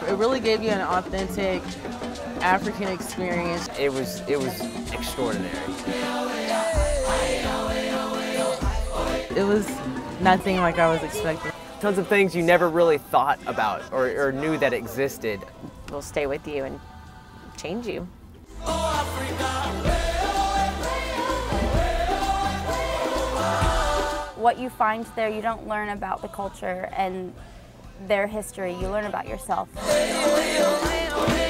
It really gave you an authentic African experience. It was extraordinary. It was nothing like I was expecting. Tons of things you never really thought about or knew that existed. Will stay with you and change you. What you find there, you don't learn about the culture and their history, you learn about yourself.